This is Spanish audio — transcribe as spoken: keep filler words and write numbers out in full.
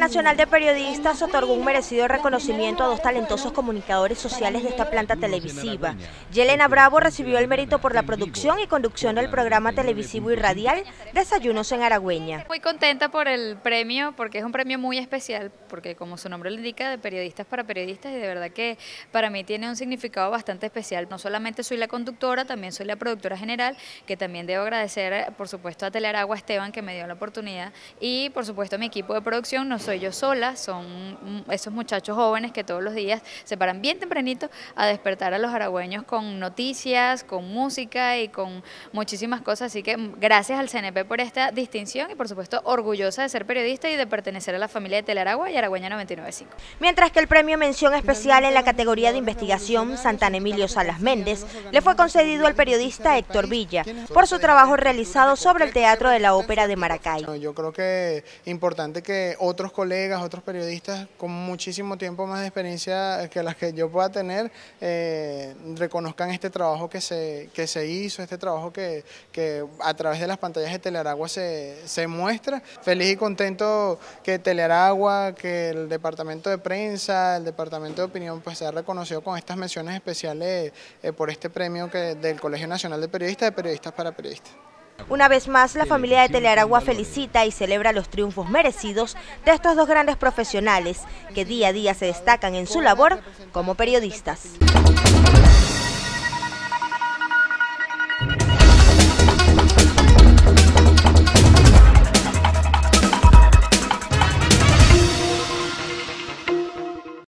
Nacional de Periodistas otorgó un merecido reconocimiento a dos talentosos comunicadores sociales de esta planta televisiva. Yelena Bravo recibió el mérito por la producción y conducción del programa televisivo y radial Desayunos en Aragüeña. Muy contenta por el premio, porque es un premio muy especial, porque como su nombre lo indica, de periodistas para periodistas, y de verdad que para mí tiene un significado bastante especial. No solamente soy la conductora, también soy la productora general, que también debo agradecer, por supuesto, a Telearagua Esteban, que me dio la oportunidad, y por supuesto a mi equipo de producción. No soy yo sola, son esos muchachos jóvenes que todos los días se paran bien tempranito a despertar a los aragüeños con noticias, con música y con muchísimas cosas. Así que gracias al C N P por esta distinción y por supuesto orgullosa de ser periodista y de pertenecer a la familia de Telearagua y Aragüeña noventa y nueve punto cinco. Mientras que el premio mención especial en la categoría de investigación Santana Emilio Salas Méndez le fue concedido al periodista Héctor Villa por su trabajo realizado sobre el Teatro de la Ópera de Maracay. Yo creo que es importante que otros colegas, otros periodistas con muchísimo tiempo más de experiencia que las que yo pueda tener, eh, reconozcan este trabajo que se, que se hizo, este trabajo que, que a través de las pantallas de Telearagua se, se muestra. Feliz y contento que Telearagua, que el departamento de prensa, el departamento de opinión, pues se ha reconocido con estas menciones especiales eh, por este premio que, del Colegio Nacional de Periodistas, de Periodistas para Periodistas. Una vez más, la familia de Telearagua felicita y celebra los triunfos merecidos de estos dos grandes profesionales que día a día se destacan en su labor como periodistas.